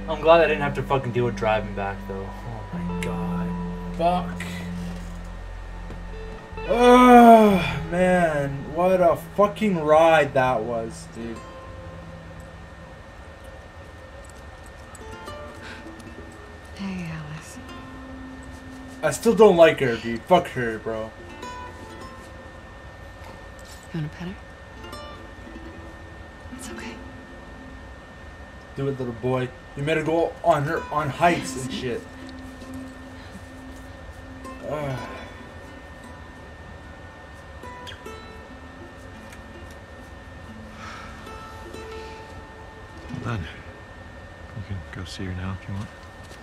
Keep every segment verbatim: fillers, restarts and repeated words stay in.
I'm glad I didn't have to fucking deal with driving back though. Oh my god. Fuck. Oh man, what a fucking ride that was, dude. Hey, Alice. I still don't like her, dude. Fuck her, bro. You wanna pet her? It's okay. Do it, little boy. You made her go on her on hikes and shit. Ugh. Well done. You can go see her now if you want.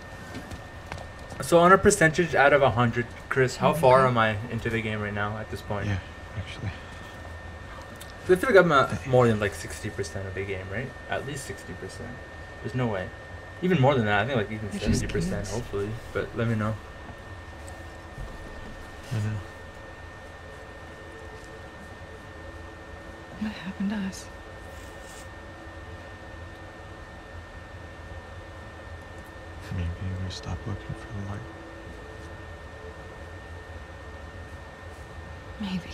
So on a percentage out of a hundred, Chris, how far am I into the game right now at this point? Yeah, actually. So I feel like I'm at more than like sixty percent of the game, right? At least sixty percent. There's no way. Even more than that. I think like even seventy percent, hopefully. But let me know. I know. What happened to us? Maybe we stop looking for the light. Maybe.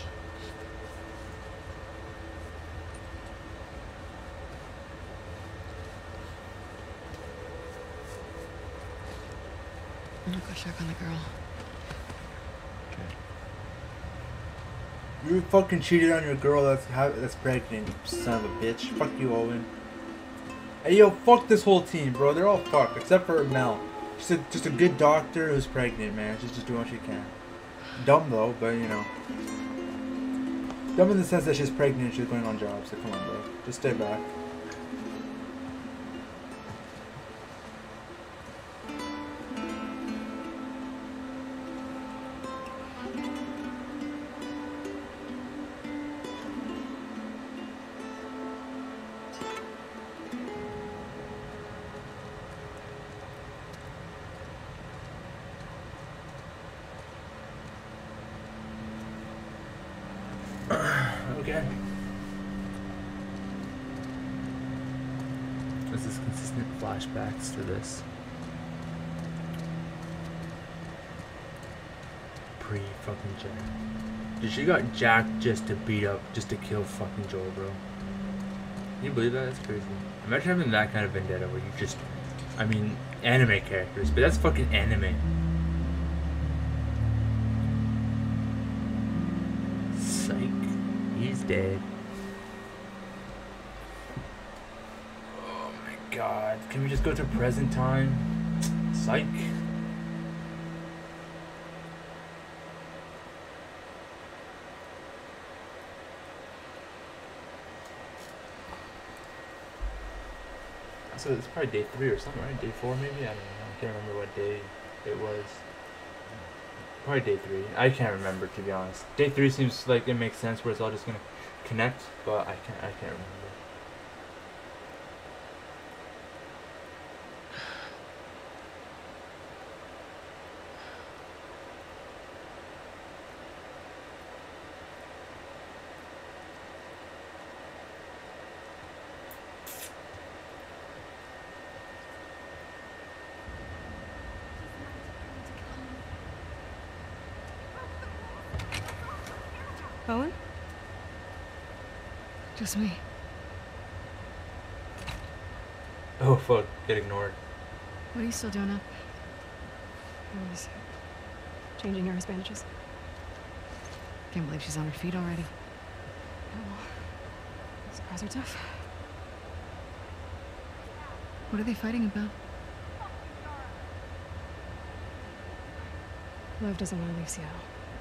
I'm gonna go check on the girl. Okay. You fucking cheated on your girl that's that's pregnant, you son of a bitch. Fuck you, Owen. Hey yo, fuck this whole team, bro. They're all fucked except for Mel. She's a, just a good doctor who's pregnant, man. She's just doing what she can. Dumb though, but you know. Dumb in the sense that she's pregnant and she's going on jobs. So come on, bro. Just stay back. Okay. There's this consistent flashbacks to this. Pre fucking Jack. Dude, she got Jack just to beat up, just to kill fucking Joel, bro. Can you believe that? That's crazy. Imagine having that kind of vendetta where you just, I mean, anime characters, but that's fucking anime. Psych. He's dead. Oh my god. Can we just go to present time? Psych. So it's probably day three or something, right? Day four maybe? I don't know. I can't remember what day it was. Probably day three. I can't remember, to be honest. Day three seems like it makes sense where it's all just gonna connect, but I can't. I can't remember. Owen? Just me. Oh fuck! Get ignored. What are you still doing up? I was changing Yara's bandages. Can't believe she's on her feet already. Oh, these scars are tough. What are they fighting about? Love doesn't want to leave Seattle.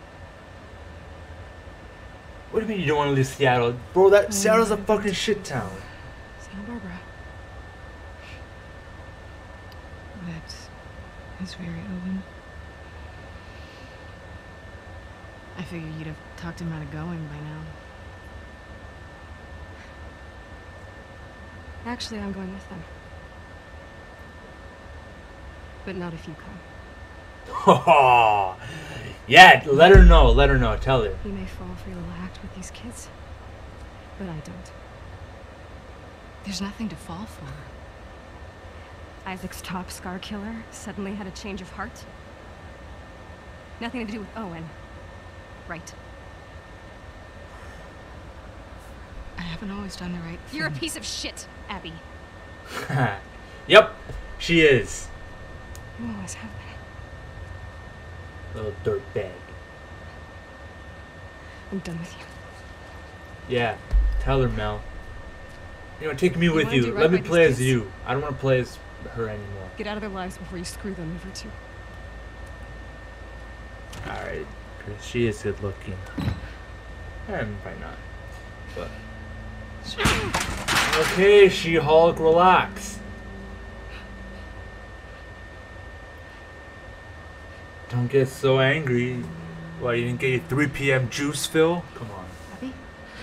What do you mean you don't want to leave Seattle? Bro, that Oh, Seattle's a yeah. fucking shit town. Santa Barbara. That is very Owen. I figured you'd have talked him out of going by now. Actually, I'm going with them. But not if you come. Yeah, let her know, let her know, tell her. You may fall for your little act with these kids, but I don't. There's nothing to fall for. Isaac's top scar killer suddenly had a change of heart? Nothing to do with Owen, right? I haven't always done the right thing. You're a piece of shit, Abby. Yep, she is. You always have been. Little dirtbag. I'm done with you. Yeah, tell her, Mel. You know, take me You with wanna you. do right Let me by these play as kids? you. I don't want to play as her anymore. Get out of their lives before you screw them over too. Alright, Chris, she is good looking. Eh, probably not. But. Okay, She-Hulk, relax. Don't get so angry. Why, you didn't get your three P M juice fill? Come on. Abby?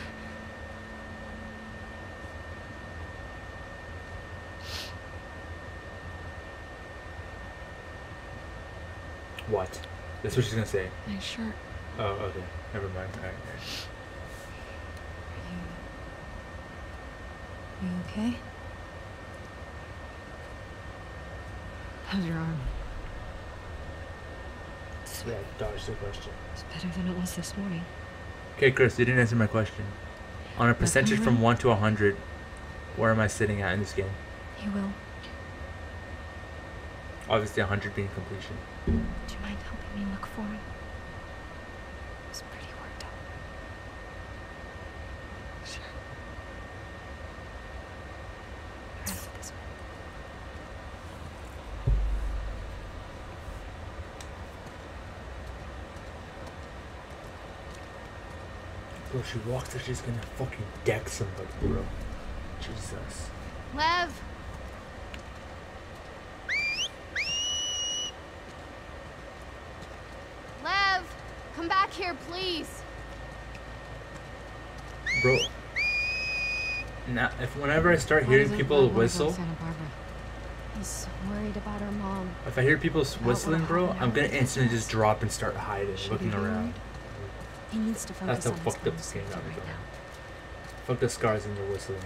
What? That's what she's gonna say. My shirt. Oh, okay. Never mind. Alright, alright. You okay? How's your arm? Yeah, dodge the question. It's better than it was this morning. Okay, Chris, you didn't answer my question. On a percentage from one to a hundred, where am I sitting at in this game? You will. Obviously, a hundred being completion. Do you mind helping me look for him? I was pretty worked up. Sure. Right, this way. Bro, she walks like she's gonna fucking deck somebody, bro. Jesus. Lev! Lev! Come back here, please! Bro. Now, if whenever I start Why hearing doesn't people Matt wanna go to whistle, Santa Barbara? He's worried about her mom. if I hear people s- whistling, bro, I'm gonna instantly just drop. drop and start hiding, Should looking he be around. worried? He needs to focus That's how on his fucked up own this game got safety me right going. now. Fuck the scars and the whistling.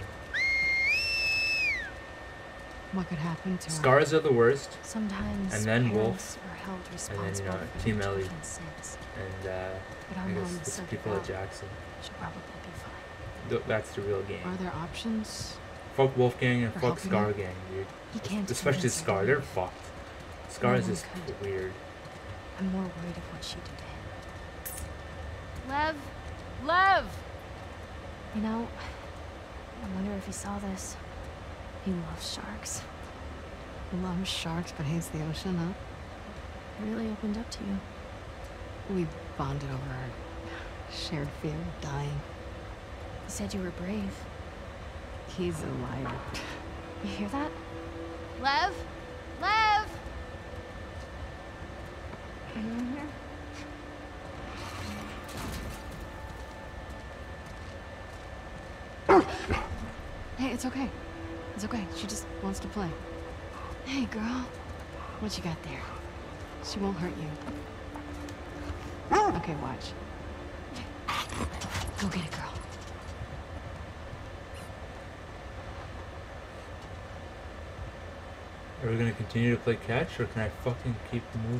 What could happen to her? Scars are the worst, Sometimes And then parents Wolf. are held and then, responsible you know, for Team their Ellie. children's sins. and uh, But our I guess mom it's sent people her at out. Jackson. She'll probably be fine. Th- That's the real game. Are there options? Fuck Wolfgang and For fuck helping Scar her? Gang, dude. He can't Especially convince her Scar, to they're leave. fucked. Scar is one just could. weird. I'm more worried of what she did to him. Lev! Lev! You know, I wonder if he saw this. He loves sharks. Loves sharks but hates the ocean, huh? He really opened up to you. We bonded over our shared fear of dying. He said you were brave. He's a liar. You hear that? Lev? Lev! Anyone here? Hey, it's okay. It's okay. She just wants to play. Hey, girl. What you got there? She won't hurt you. Okay, watch. Go get it, girl. Are we gonna continue to play catch, or can I fucking keep moving?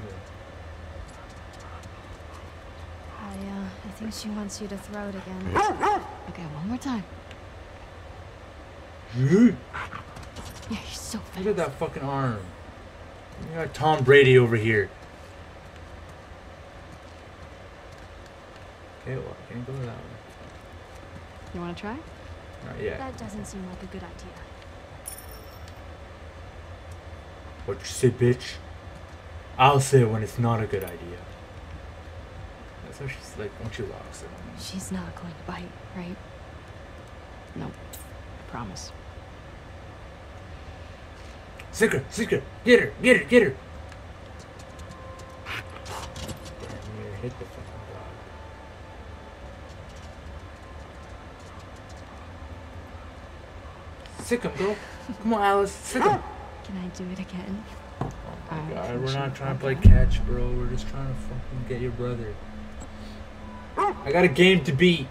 I, uh, I think she wants you to throw it again. Okay, one more time. Look Yeah, you're so fast. at that fucking arm. You got Tom Brady over here. Okay, well, I can't go that way. You want to try? Not yet. That doesn't seem like a good idea. What you say, bitch? I'll say it when it's not a good idea. That's how she's like when she walks. She's not going to bite, right? Nope. I promise. Sicker, sicker, get her, get her, get her. Damn near hit the fucking dog. Sick him, girl. Come on, Alice, sick him. Can I do it again? Oh I my god, think we're she not would trying to like play that. catch, bro. We're just trying to fucking get your brother. I got a game to beat.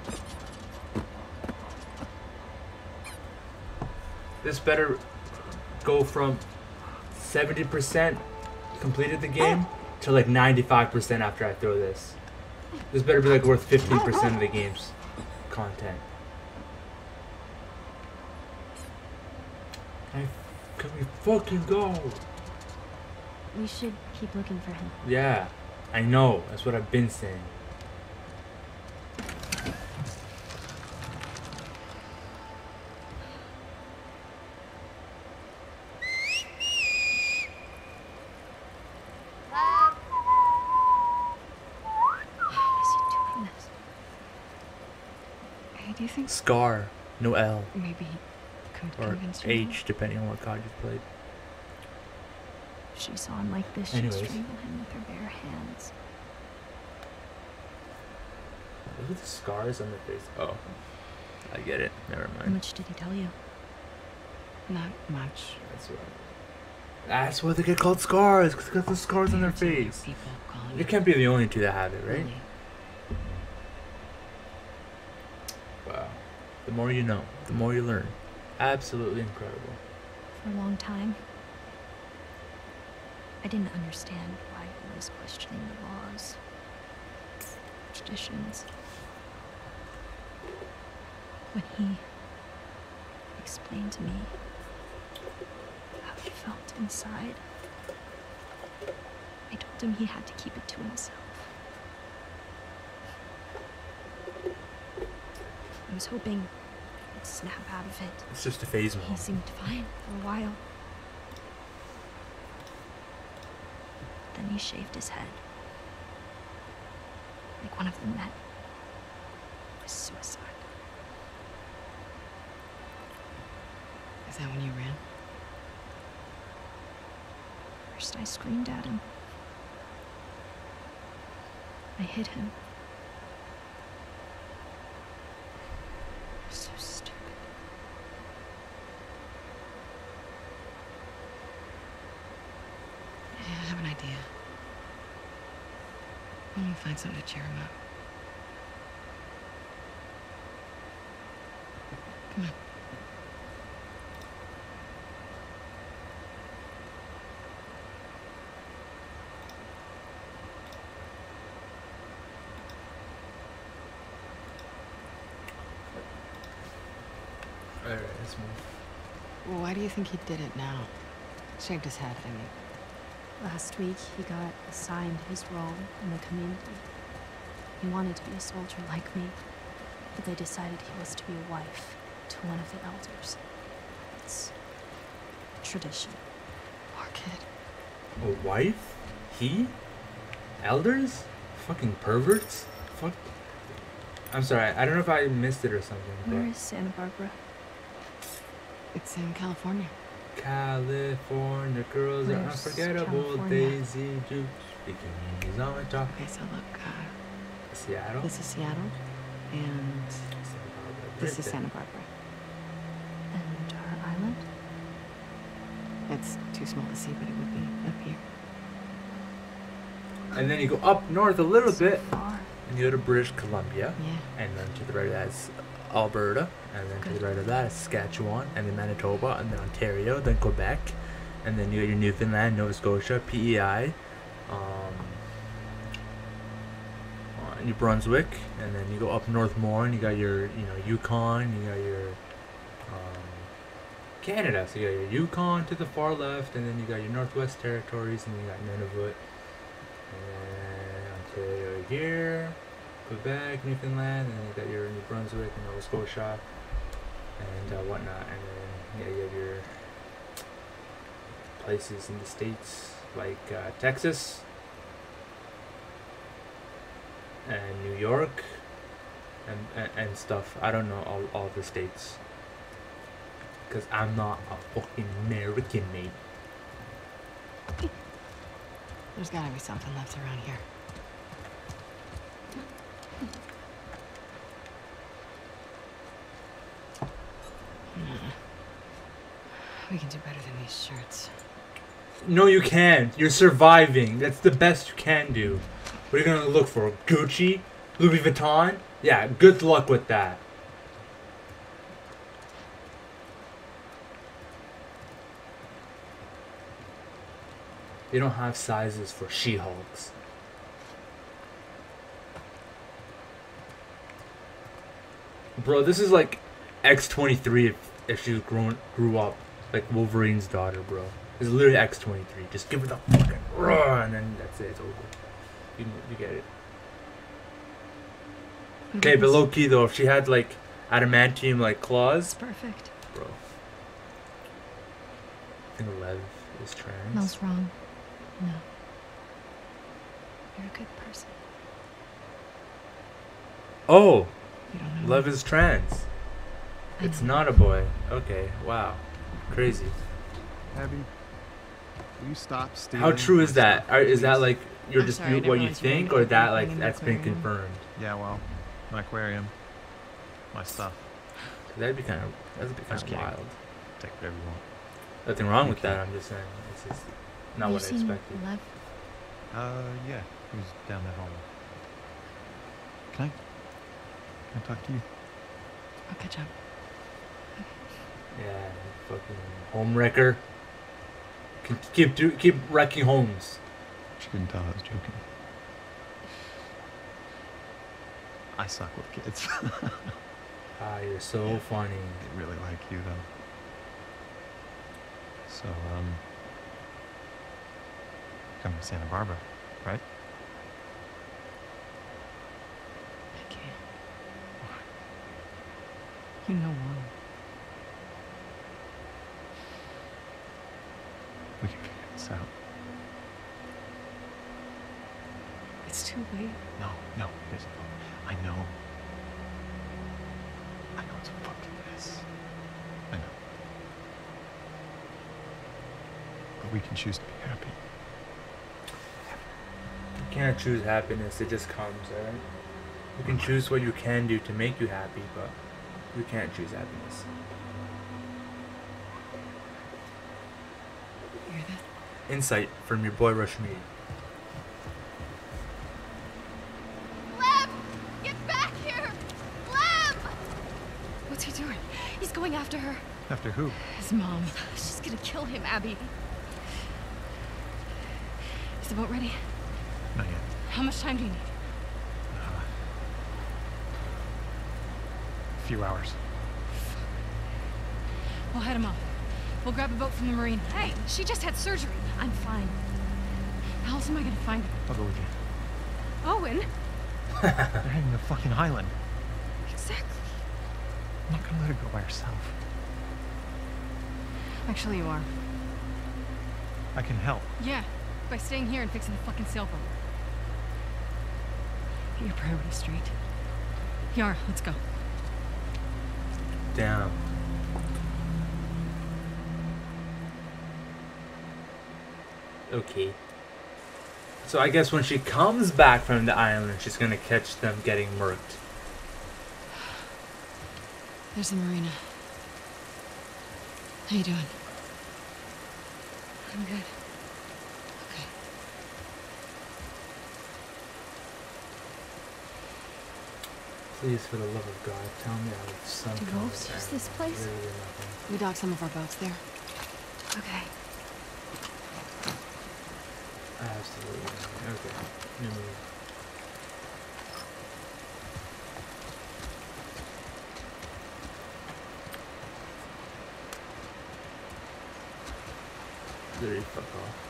This better go from seventy percent completed the game to like ninety-five percent after I throw this. This better be like worth fifteen percent of the game's content. I, can we fucking go? We should keep looking for him. Yeah, I know. That's what I've been saying. Do you think Scar, no L. maybe could Or convince you? H, depending on what card you played. If she saw him like this, she'd Anyways. strangle him with her bare hands. Look at the scars on their face. Oh, I get it. Never How mind. much did he tell you? Not much. That's what. That's why they get called scars, because they got the scars on their Heard some of your face. People calling You it can't be the only two that have it, right? bully. Wow. The more you know, the more you learn. Absolutely incredible. For a long time, I didn't understand why he was questioning the laws, traditions. When he explained to me how he felt inside, I told him he had to keep it to himself. I was hoping he'd snap out of it. It's just a phase He moment. seemed fine for a while. Then he shaved his head. Like one of the men. It was suicide. Is that when you ran? First I screamed at him. I hit him. So stupid. Yeah, I have an idea. Why don't we find something to cheer him up? Come on. Alright, let's move. Well, why do you think he did it now? Shaved his head, I mean. Last week, he got assigned his role in the community. He wanted to be a soldier like me, but they decided he was to be a wife to one of the elders. It's tradition. Poor kid. A wife? He? Elders? Fucking perverts? Fuck. I'm sorry, I don't know if I missed it or something. Where But is Santa Barbara? It's in California. California girls are Where's unforgettable. California? Daisy Dukes, bikinis on top. Okay, so look, uh, Seattle. this is Seattle, and Santa Barbara. this Right is there. Santa Barbara. And our island? It's too small to see, but it would be up here. And then you go up north a little So bit, far. and you go to British Columbia. Yeah. And then to the right of that is Alberta, and then to Good. the right of that is Saskatchewan, and then Manitoba, and then Ontario, then Quebec, and then you got your Newfoundland, Nova Scotia, P E I, um, uh, New Brunswick, and then you go up north more, and you got your, you know, Yukon, you got your um, Canada, so you got your Yukon to the far left, and then you got your Northwest Territories, and you got Nunavut, and Ontario here. Quebec, Newfoundland, and then you got your New Brunswick and Nova Scotia and uh, whatnot, and then yeah, you have your places in the States like uh, Texas and New York and, and, and stuff. I don't know all, all the states because I'm not a fucking American, mate. There's gotta be something left around here. Nah. We can do better than these shirts. No, you can't. You're surviving. That's the best you can do. What are you gonna look for? Gucci? Louis Vuitton? Yeah, good luck with that. They don't have sizes for She-Hulks. Bro, this is like X twenty-three if, if she was grown, grew up. Like Wolverine's daughter, bro. It's literally X twenty-three. Just give her the fucking run, and then that's it. It's over. You, you get it. Okay, but low key though, if she had like adamantium like claws, It's perfect. bro. I think Lev is trans. Mel's wrong. No. You're a good person. Oh, You don't know. Lev is trans. I It's know. not a boy. Okay, wow, crazy. Abby, will you stop stealing? How true is my that? stuff, Are, is that please? like your I'm sorry, I dispute didn't what you realize you were think, gonna or keep that everything like in the that's been aquarium. confirmed? Yeah, well, my aquarium, my stuff. That'd be kind of that'd be kind Just of kidding. wild. Take whatever you want. Nothing wrong with Okay. that. I'm just saying it's just not Have what I you seen expected. Lev? Uh, yeah, he was down that hallway. Can I? Can I talk to you? I'll catch up. Yeah, fucking home wrecker. Keep keep, do, keep wrecking homes. She couldn't tell I was joking. I suck with kids. Ah, you're so funny. I really like you though. So, um, coming to Santa Barbara, right? I can't. You know why. We can figure this out. It's too late. No, no, it isn't. I know. I know it's a fucking mess. I know. But we can choose to be happy. You can't choose happiness. It just comes, alright? You can choose what you can do to make you happy, but you can't choose happiness. You hear that? Insight from your boy Rashmid. Lev! Get back here! Lev! What's he doing? He's going after her. After who? His mom. She's gonna kill him, Abby. Is the boat ready? Not yet. How much time do you need? Uh, a few hours. We'll head him off. We'll grab a boat from the marine. Hey, she just had surgery. I'm fine. How else am I gonna find her? I'll go with you. Owen? They're heading to fucking Highland. Exactly. I'm not gonna let her go by herself. Actually, you are. I can help. Yeah, by staying here and fixing the fucking sailboat. Get your priorities straight. Yara, let's go. Damn. Okay. So I guess when she comes back from the island, she's gonna catch them getting murked. There's the marina. How you doing? I'm good. Okay. Please, for the love of God, tell me I would some Do kind of wolves use animal. this place? Literally nothing. We docked some of our boats there. Okay. Absolutely nothing. Okay. New move. Literally fuck off.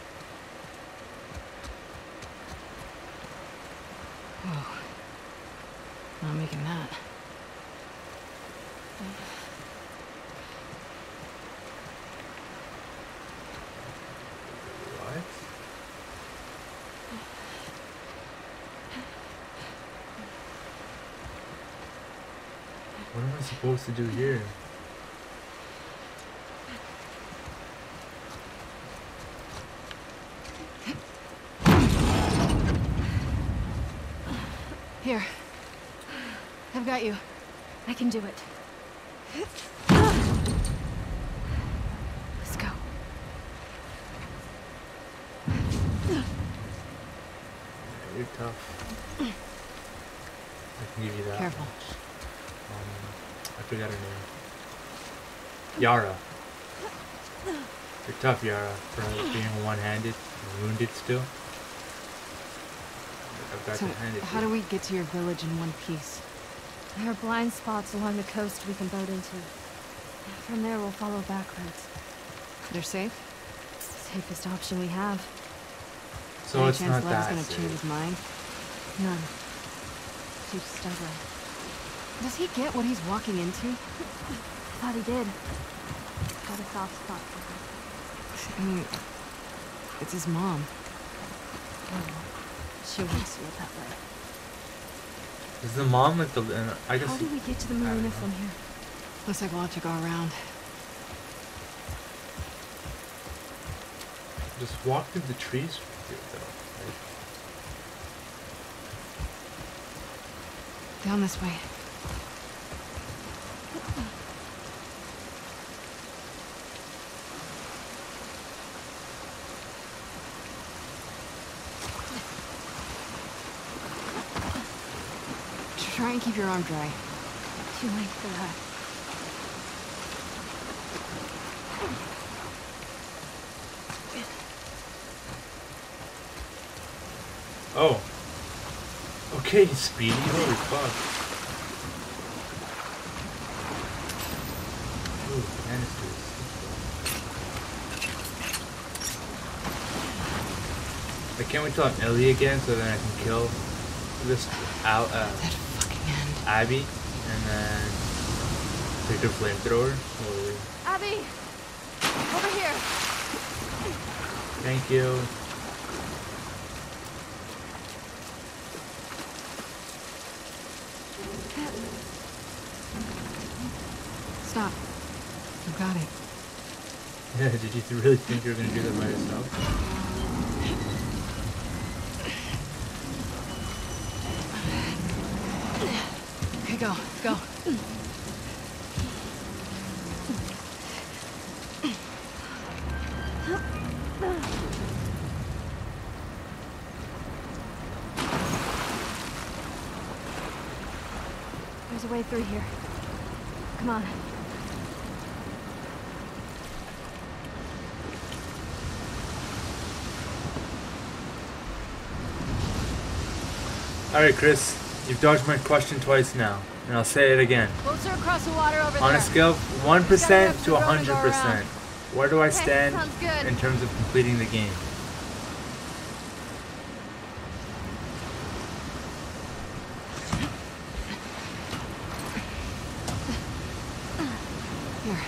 Whoa. Not making that. What? What am I supposed to do here? Here. I've got you. I can do it. Let's go. You're tough. I can give you that. Careful. much. Um, I forgot her name. Yara. You're tough, Yara, for being one-handed. wounded still. I've got So, to hand it how to do you. we get to your village in one piece? There are blind spots along the coast we can boat into. From there, we'll follow back roads. They're safe? Safest option we have. So Any it's chance not Lev's that gonna change safe. his mind? None. Too stubborn. Does he get what he's walking into? Thought he did. Got a soft spot for her. I mean, it's his mom. Oh, she won't see it that way. Is the mom like the? Uh, I guess. How do we get to the I don't marina know. from here? Looks like we'll have to go around. Just walk through the trees here, though. Like, Down this way. Try and keep your arm dry. Too late for that. oh. Okay, Speedy. Holy fuck. Ooh, canisters. I can't wait till I'm Ellie again, so then I can kill this out. Uh, That fucking end. Abby, and then take the flamethrower. Holy. Abby! Over here! Thank you. Stop. You got it. Yeah, did you really think you were gonna do that by yourself? Okay, go, go. There's a way through here. Come on. Alright, Chris, you've dodged my question twice now, and I'll say it again. Boats are across the water over On there. a scale of one percent to one hundred percent, where do I Okay, stand sounds good. in terms of completing the game? Here.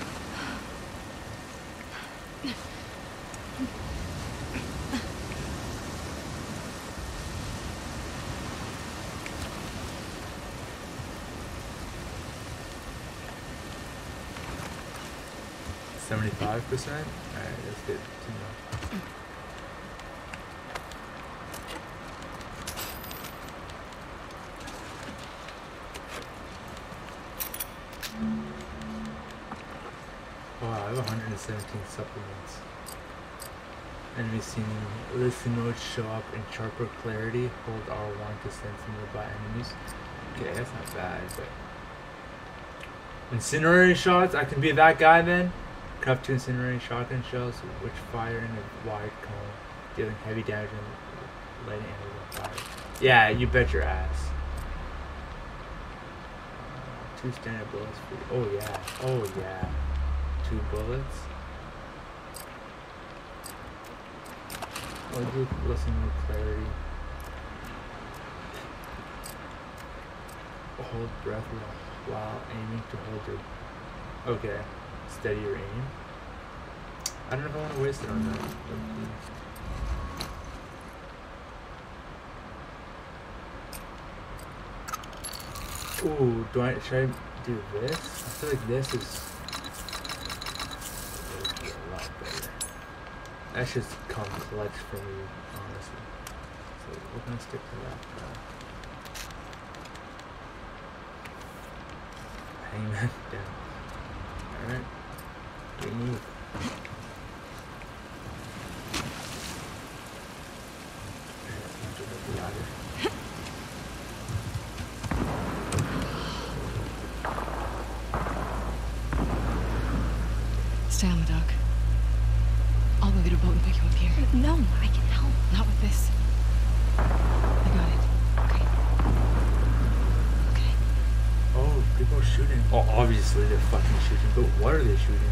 seventy-five percent? Alright, let's get two more. Wow, I have one hundred seventeen supplements. Enemies seen, listen notes show up in sharper clarity. Hold R one to sense nearby enemies. Okay, that's not bad, but incendiary shots, I can be that guy then. Cuff to incendiary shotgun shells, which fire in a wide cone, dealing heavy damage and letting enemies on fire. Yeah, you bet your ass. Uh, two standard bullets for oh yeah, oh yeah. Two bullets. I'll do listen with clarity. Hold breath while, while aiming to hold your. Okay, steady your aim. I don't know if I want to waste it on that. Ooh, do I should I do this? I feel like this is a lot better. That should come clutch for me, honestly. So we're gonna stick to that. Uh, Hangman down. Alright. Good move. Stay on the dock. I'll go get a boat and pick you up here. No, I can help. Not with this. I got it. Okay. Okay. Oh, people are shooting. Oh, obviously they're fucking shooting. But what are they shooting?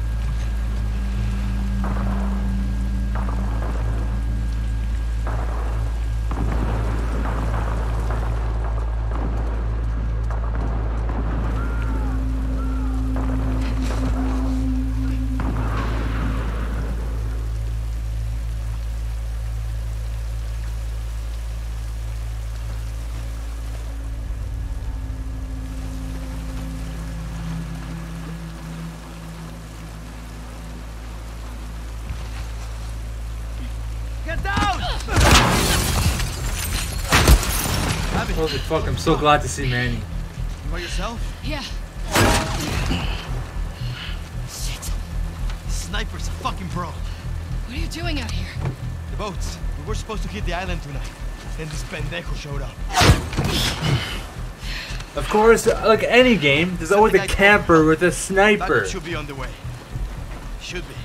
Holy fuck, I'm so glad to see Manny. You by yourself? Yeah. Shit. Sniper's a fucking pro. What are you doing out here? The boats. We were supposed to hit the island tonight. Then this pendejo showed up. Of course, like any game, there's always a camper with a sniper. That should be on the way. Should be.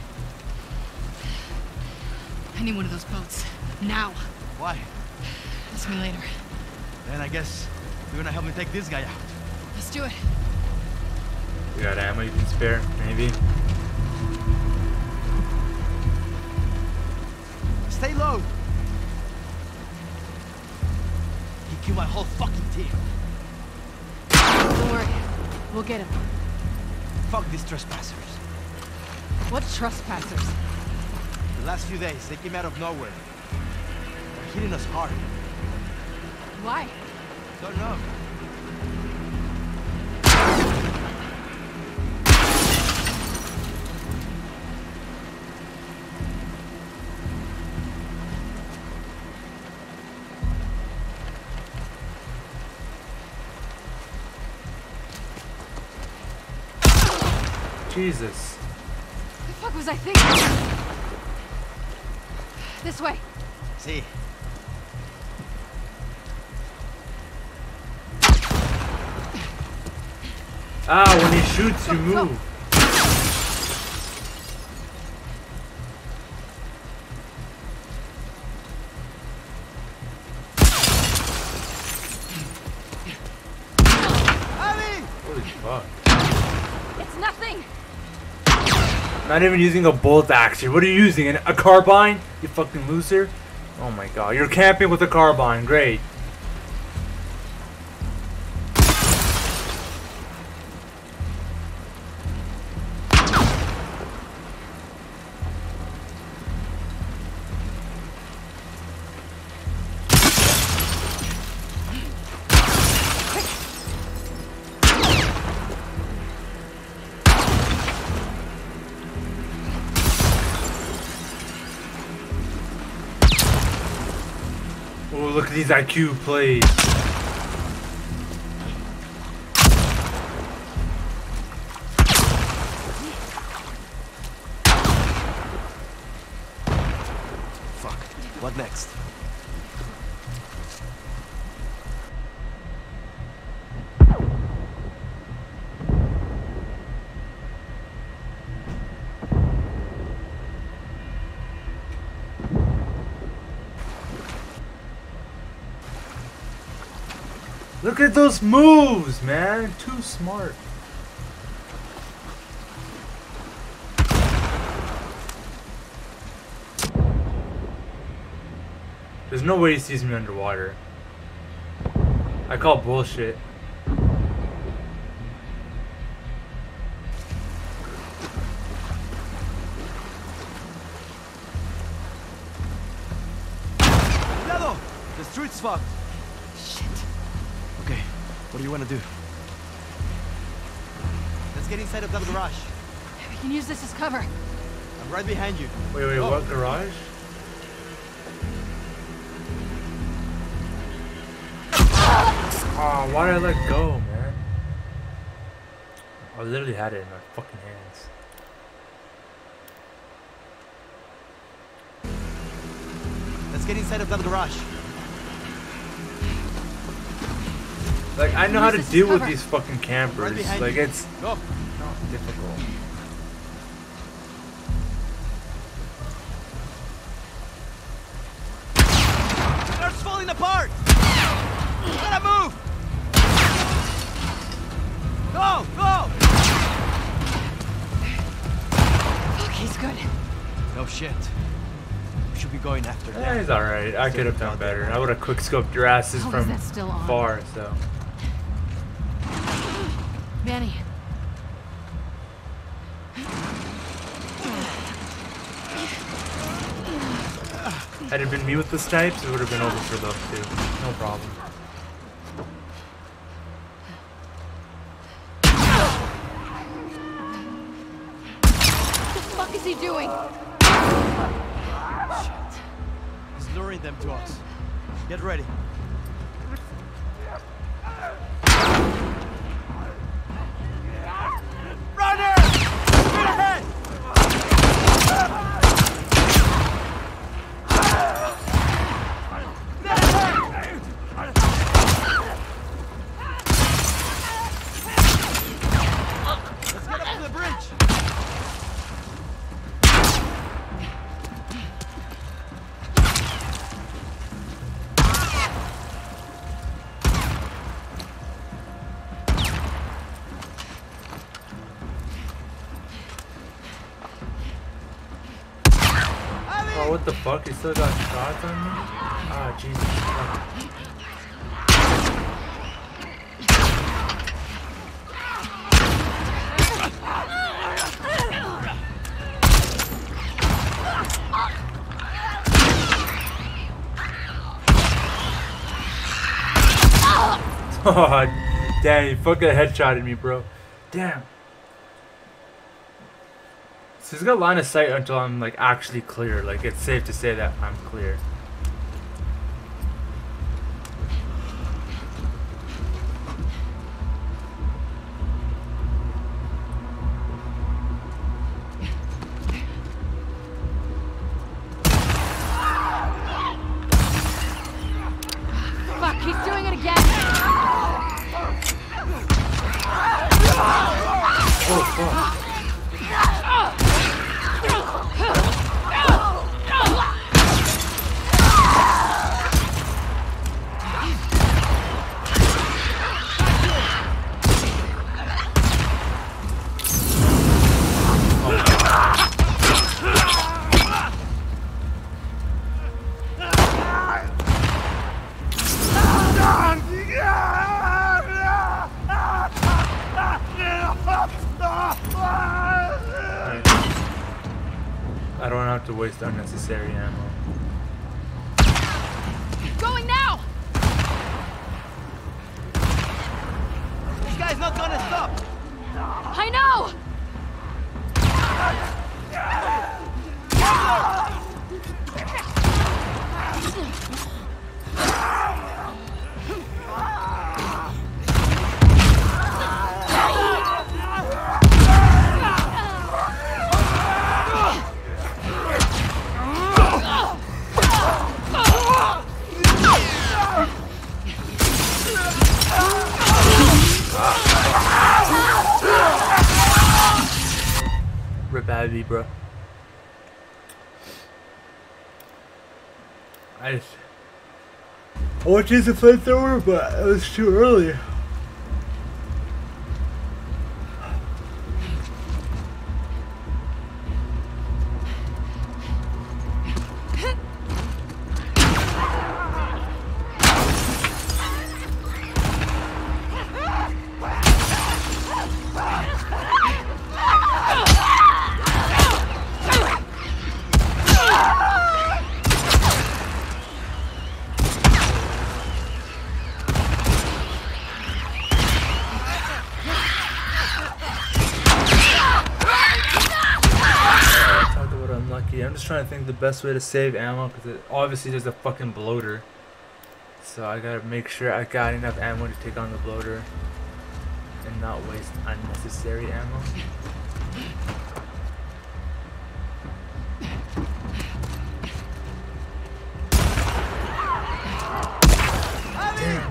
I need one of those boats. Now. Why? Ask me later. Then I guess you're gonna help me take this guy out. Let's do it. You got ammo you can spare, maybe? Stay low. He killed my whole fucking team. Don't worry. We'll get him. Fuck these trespassers. What trespassers? The last few days, they came out of nowhere. They're hitting us hard. Why? Don't know. Jesus. What the fuck was I thinking? This way. See. Ah, when he shoots, you move. Holy fuck. It's nothing. Not even using a bolt action. What are you using? An, a carbine? You fucking loser. Oh my god. You're camping with a carbine. Great. Oh, look at these I Q plays. Fuck. What next? Look at those moves, man. Too smart. There's no way he sees me underwater. I call bullshit. Cuidado! The street's fucked. Shit. Okay, what do you want to do? Let's get inside of that garage. We can use this as cover. I'm right behind you. Wait, wait, Go. what garage? Oh, why did I let go, man? I literally had it in my fucking hands. Let's get inside of that garage. Like, I know how to Use this as deal with cover. these fucking campers. Right behind Like, you. it's Go. not difficult. falling apart! You gotta move! Go! Go! Fuck, he's good. No shit. We should be going after them. Yeah, he's alright. I could have done better. I would have quick scoped your asses How is from that still on? far, so. Manny. Had it been me with the snipes, it would have been over for those two. No problem. What the fuck is he doing? Shit. He's luring them to us. Get ready. Runner! Straight ahead! Let's get up to the bridge! Oh, what the fuck? He still got shots on me? Ah, Jesus. Fuck. Oh, damn, he fucking headshotted me, bro. Damn. So he's got line of sight until I'm like actually clear. Like it's safe to say that I'm clear. Fuck, he's doing it again. Oh fuck. I don't have to waste unnecessary ammo. Going now! This guy's not gonna stop! I know! Rip Abby, bro. I just I want to use the flamethrower, but it was too early. I'm just trying to think the best way to save ammo because obviously there's a fucking bloater, so I gotta make sure I got enough ammo to take on the bloater and not waste unnecessary ammo. Damn.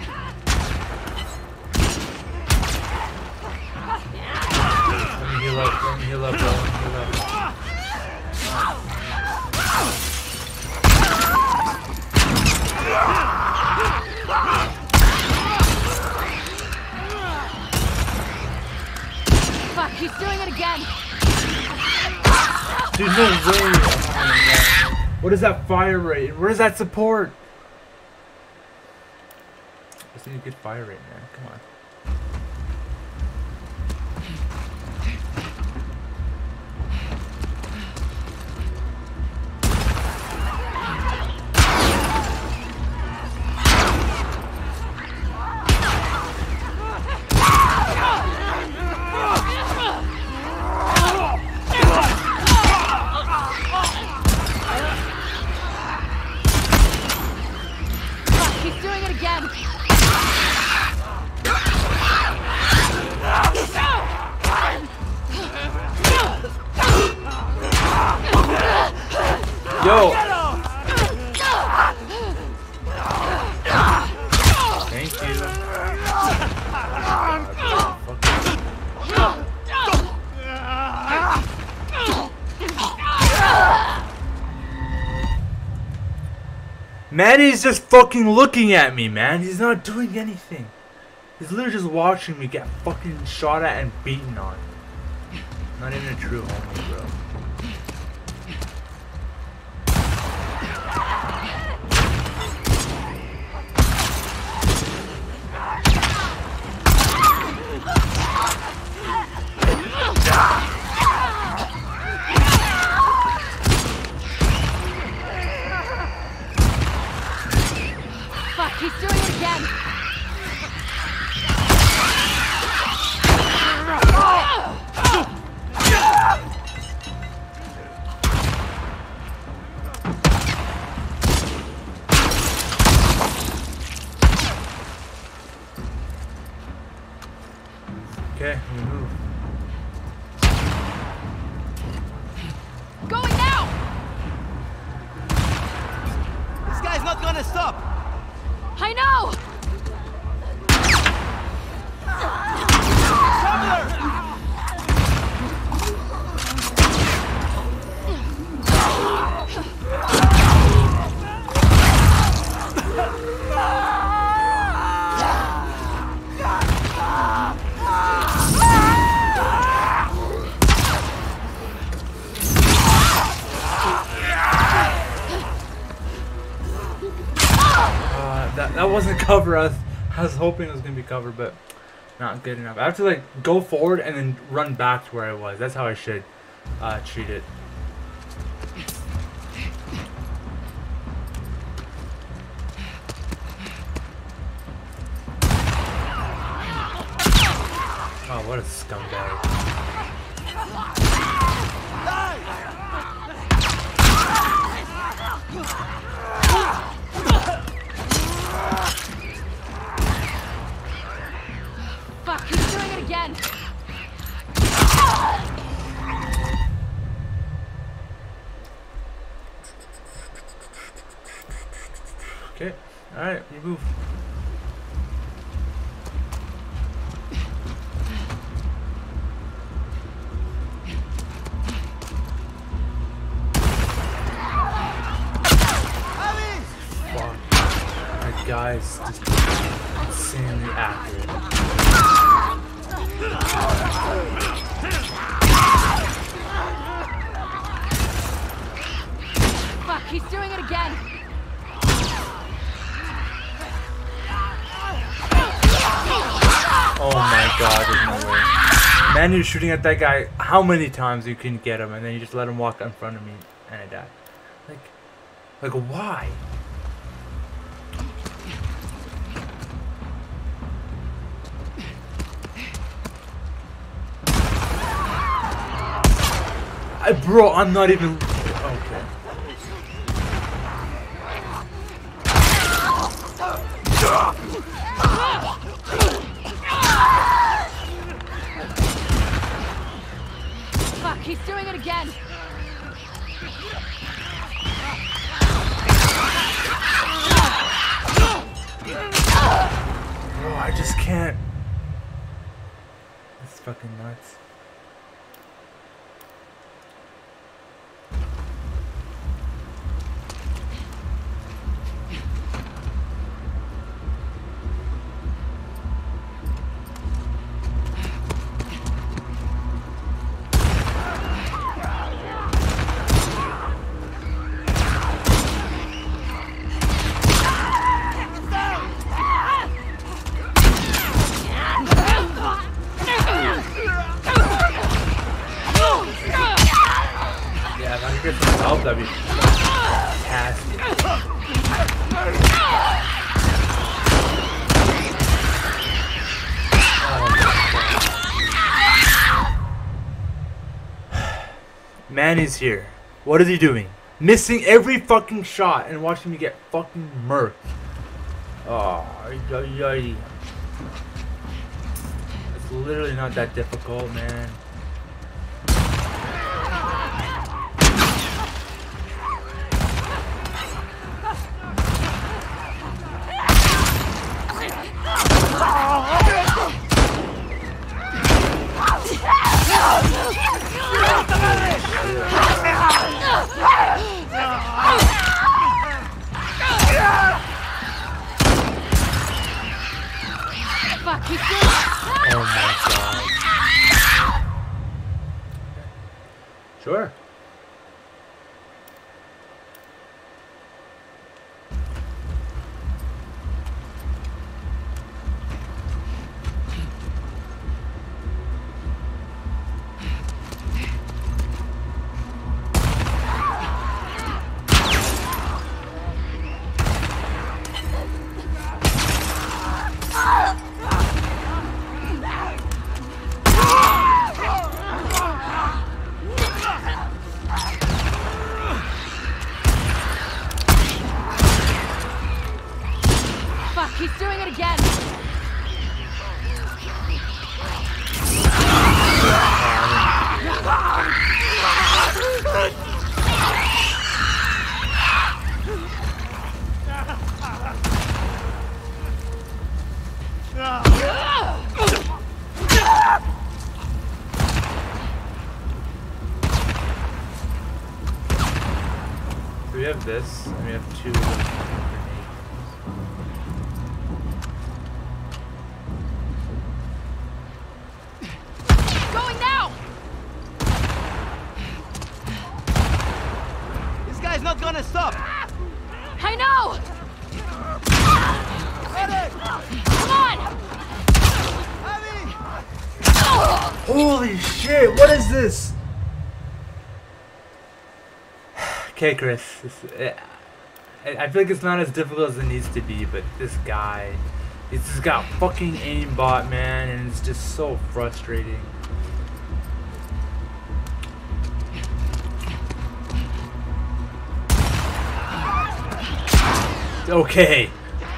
Let me heal up, let me heal up, bro. Let me heal up. Ah! he's doing it again. Dude, no way. What is that fire rate? Where is that support? I just need a good fire rate, man. Come on. Yo! Thank you. Manny's just fucking looking at me, man. He's not doing anything. He's literally just watching me get fucking shot at and beaten on. Not even a true homie, bro. Fuck, he's doing it again. Okay, we move. Going now! This guy's not gonna stop! I know! That, that wasn't cover. I was, I was hoping it was gonna be cover, but not good enough. I have to like go forward and then run back to where I was. That's how I should uh, treat it. Oh, what a scumbag. Fuck, he's doing it again. Okay, alright, we move. Fuck. That guy's just insanely accurate. Fuck, he's doing it again. Oh my god, there's no way. Man, you're shooting at that guy how many times you couldn't get him, and then you just let him walk in front of me, and I died. Like, like why? I, bro, I'm not even... Okay. Fuck, he's doing it again. Bro, I just can't. It's fucking nuts. get some help, that'd be fantastic. Manny's here. What is he doing? Missing every fucking shot and watching me get fucking murked. Oh, yay. It's literally not that difficult, man. Fuck, he's doing it. Oh my god. Sure. He's doing it again. So we have this, and we have two. Not gonna stop. I know. Come on. Holy shit! What is this? Okay, Chris. This, I, I feel like it's not as difficult as it needs to be, but this guy, he's just got fucking aimbot, man, and it's just so frustrating. Okay.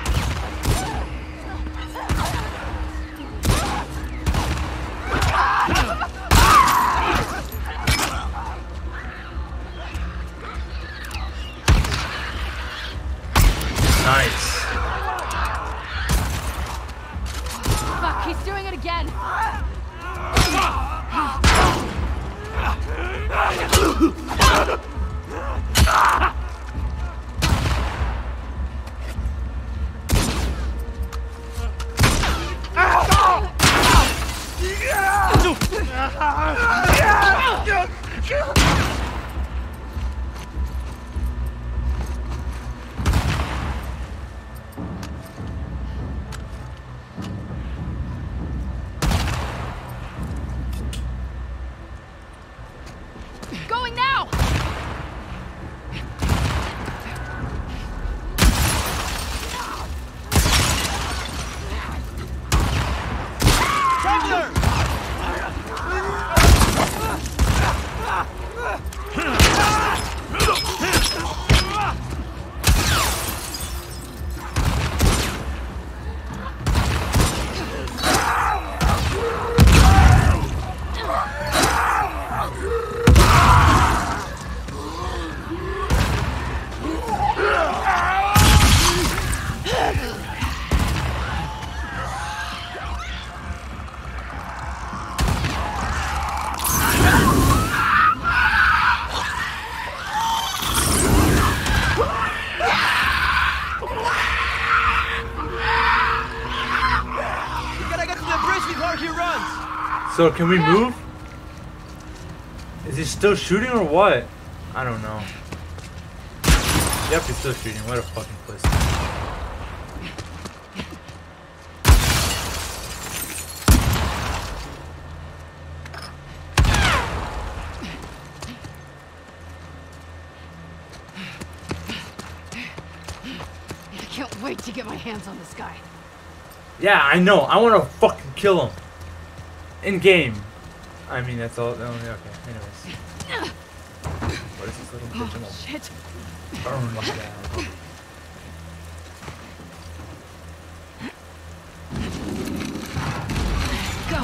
Nice. Fuck, he's doing it again. Going now. Traveler! So can we move? Is he still shooting or what? I don't know. Yep, he's still shooting. What a fucking pussy. wait to get my hands on this guy. Yeah, I know. I want to fucking kill him. In game. I mean, that's all. Oh, okay. Anyways. What is this little bitch? I'm Oh, shit. gonna burn you down. Go.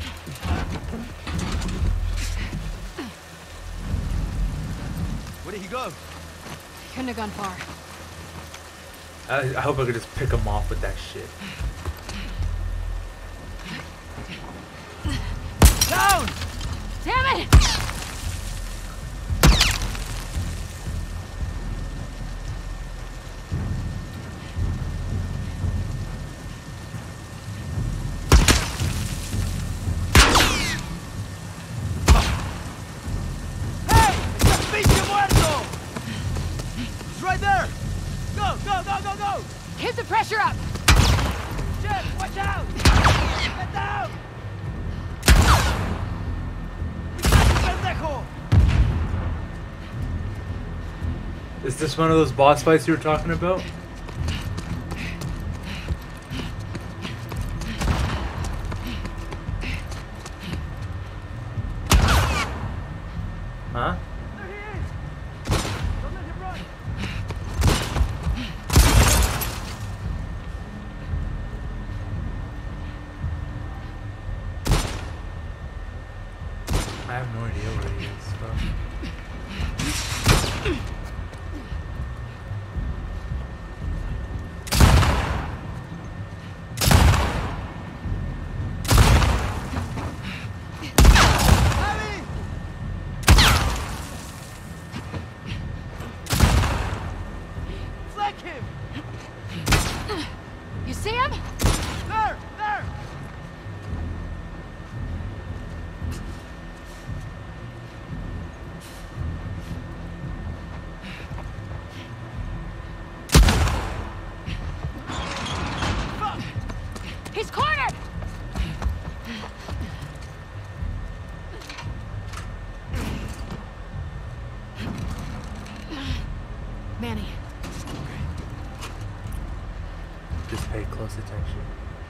Where did he go? Couldn't have gone far. I, I hope I could just pick him off with that shit. Down! Damn it! Hey! It's a pinche muerto! He's right there! Go, go, go, go, go! Keep the pressure up! Jeff, watch out! Get down! Pendejo! Is this one of those boss fights you were talking about? Huh? There he is! Don't let him run! I have no idea where he is, bro. Abby! Flank him! You see him? There! There! Fuck! He's cornered! Manny, Just pay close attention.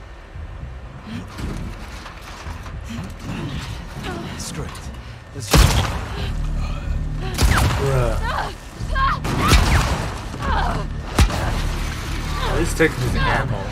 Screw it. Let's Bruh. At least take his ammo.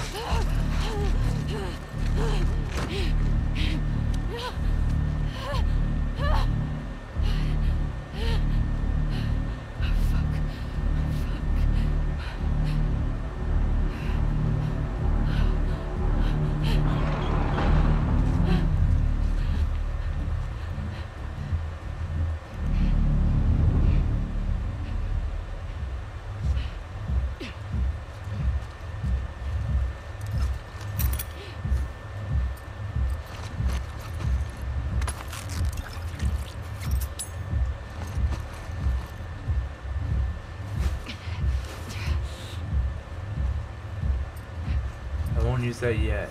I won't use that yet.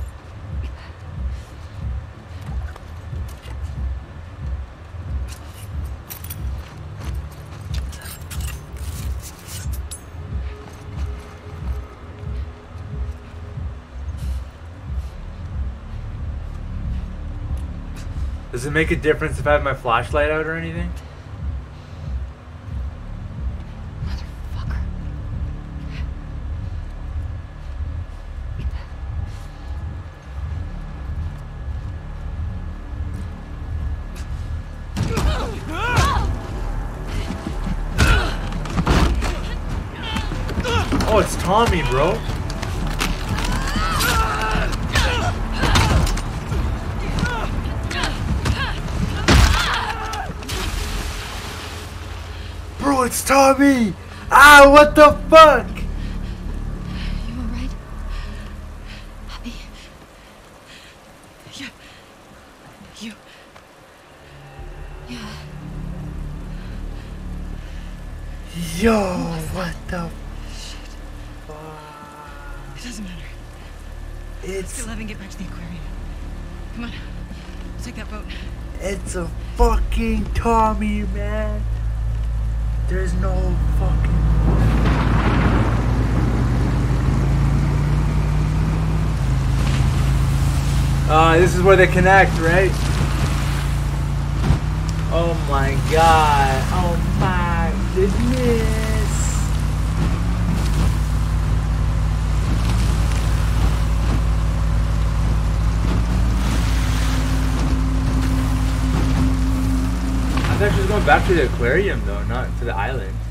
Does it make a difference if I have my flashlight out or anything? motherfucker. Oh, it's Tommy, bro. Bro, it's Tommy! Ah, what the fuck? You alright? Abby? Yeah. You. Yeah. Yo, what the fuck? It doesn't matter. It's Still haven't get back to the aquarium. Come on. Let's take that boat. it's a fucking Tommy, man. There's no fucking Uh, this is where they connect, right? Oh my god. Oh my goodness. I thought she was going back to the aquarium though, not to the island.